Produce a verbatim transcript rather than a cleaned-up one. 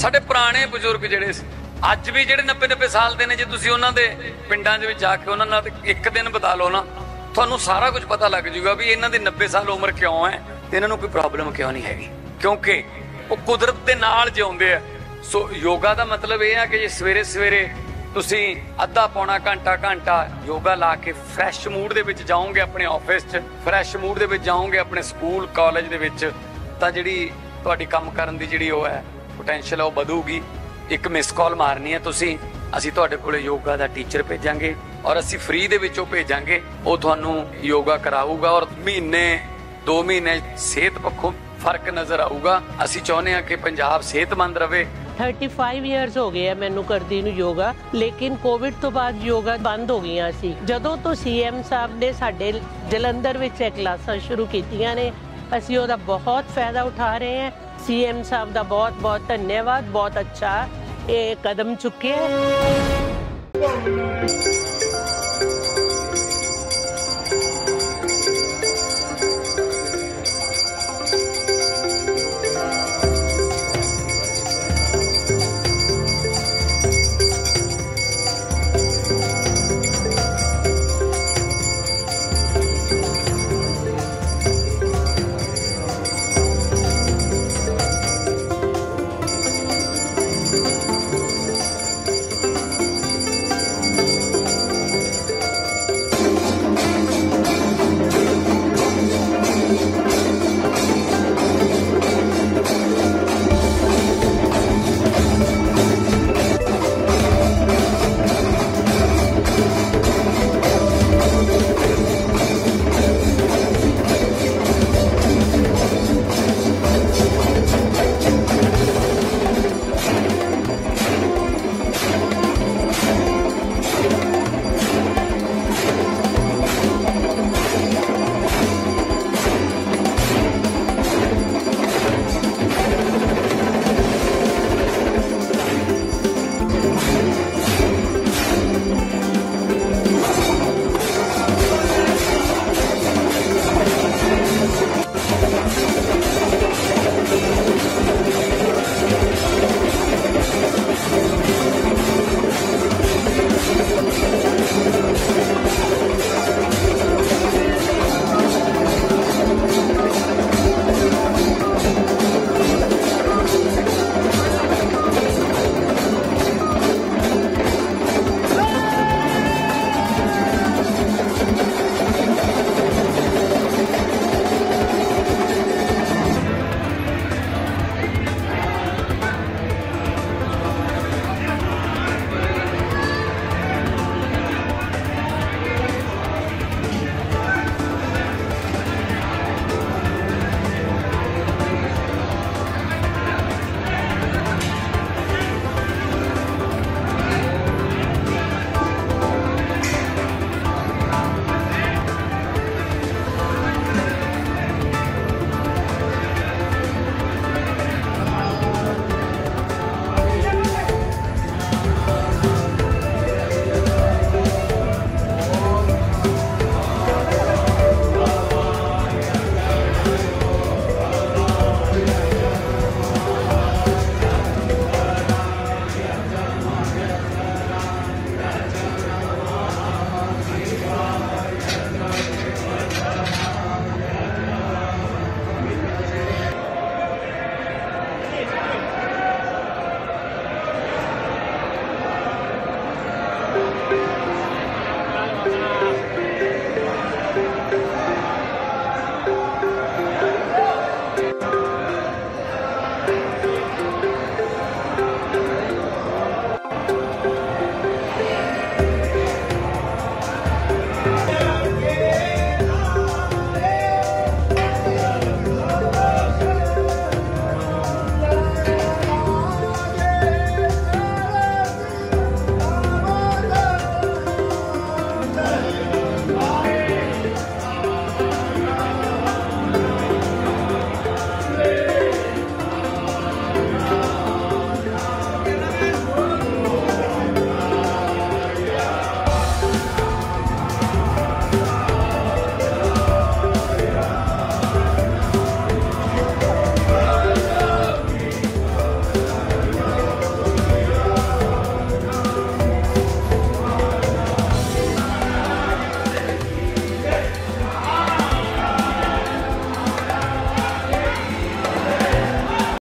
ਸਾਡੇ ਪੁਰਾਣੇ ਬਜ਼ੁਰਗ ਜਿਹੜੇ ਸੀ ਅੱਜ ਵੀ ਜਿਹੜੇ ਨੱਬੇ ਨੱਬੇ ਸਾਲ ਦੇ ਨੇ, ਜੇ ਤੁਸੀਂ ਉਹਨਾਂ ਦੇ ਪਿੰਡਾਂ ਦੇ ਵਿੱਚ ਜਾ ਕੇ ਉਹਨਾਂ ਨਾਲ ਇੱਕ ਦਿਨ ਬਿਤਾ ਲਓ ਨਾ, ਤੁਹਾਨੂੰ ਸਾਰਾ ਕੁਝ ਪਤਾ ਲੱਗ ਜਾਊਗਾ ਵੀ ਇਹਨਾਂ ਦੀ ਨੱਬੇ ਸਾਲ ਉਮਰ ਕਿਉਂ ਹੈ ਤੇ ਇਹਨਾਂ ਨੂੰ ਕੋਈ ਪ੍ਰੋਬਲਮ ਕਿਉਂ ਨਹੀਂ ਹੈਗੀ, ਕਿਉਂਕਿ ਉਹ ਕੁਦਰਤ ਦੇ ਨਾਲ ਜਿਉਂਦੇ ਆ। ਸੋ ਯੋਗਾ ਦਾ ਮਤਲਬ ਇਹ ਆ ਕਿ ਜੇ ਸਵੇਰੇ ਸਵੇਰੇ ਤੁਸੀਂ ਅੱਧਾ ਪੌਣਾ ਘੰਟਾ ਘੰਟਾ ਯੋਗਾ ਲਾ ਕੇ ਫਰੈਸ਼ ਮੂਡ ਦੇ ਵਿੱਚ ਜਾਓਗੇ, ਆਪਣੇ ਆਫਿਸ 'ਚ ਫਰੈਸ਼ ਮੂਡ ਦੇ ਵਿੱਚ ਜਾਓਗੇ, ਆਪਣੇ ਸਕੂਲ ਕਾਲਜ ਦੇ ਵਿੱਚ, ਤਾਂ ਜਿਹੜੀ ਤੁਹਾਡੀ ਕੰਮ ਕਰਨ ਦੀ ਜਿਹੜੀ ਉਹ ਹੈ ਪੋਟੈਂਸ਼ੀਅਲ ਹੈ ਉਹ ਵਧੂਗੀ। ਇੱਕ ਮਿਸ ਕਾਲ ਮਾਰਨੀ ਹੈ ਤੁਸੀਂ, ਅਸੀਂ ਤੁਹਾਡੇ ਕੋਲੇ ਯੋਗਾ ਦਾ ਟੀਚਰ ਭੇਜਾਂਗੇ ਔਰ ਅਸੀਂ ਫ੍ਰੀ ਦੇ ਵਿੱਚ ਉਹ ਭੇਜਾਂਗੇ। ਉਹ ਤੁਹਾਨੂੰ ਯੋਗਾ ਕਰਾਊਗਾ ਔਰ ਮਹੀਨੇ ਦੋ ਮਹੀਨੇ ਸਿਹਤ ਪੱਖੋਂ ਫਰਕ ਨਜ਼ਰ ਆਊਗਾ। ਅਸੀਂ ਚਾਹੁੰਦੇ ਹਾਂ ਕਿ ਪੰਜਾਬ ਸਿਹਤਮੰਦ ਰਵੇ। पैंतीस ਇਅਰਸ ਹੋ ਗਏ ਆ ਮੈਨੂੰ ਕਰਦੀ ਨੂੰ ਯੋਗਾ, ਲੇਕਿਨ ਕੋਵਿਡ ਤੋਂ ਬਾਅਦ ਯੋਗਾ ਬੰਦ ਹੋ ਗਈਆਂ ਸੀ। ਜਦੋਂ ਤੋਂ ਸੀਐਮ ਸਾਹਿਬ ਨੇ ਸਾਡੇ ਜਲੰਧਰ ਵਿੱਚ ਇਹ ਕਲਾਸਾਂ ਸ਼ੁਰੂ ਕੀਤੀਆਂ ਨੇ, ਅਸੀਂ ਉਹਦਾ ਬਹੁਤ ਫਾਇਦਾ ਉਠਾ ਰਹੇ ਹਾਂ। ਸੀਐਮ ਸਾਹਿਬ ਦਾ ਬਹੁਤ ਬਹੁਤ ਧੰਨਵਾਦ, ਬਹੁਤ ਅੱਛਾ ਇਹ ਕਦਮ ਚੁੱਕਿਆ ਹੈ।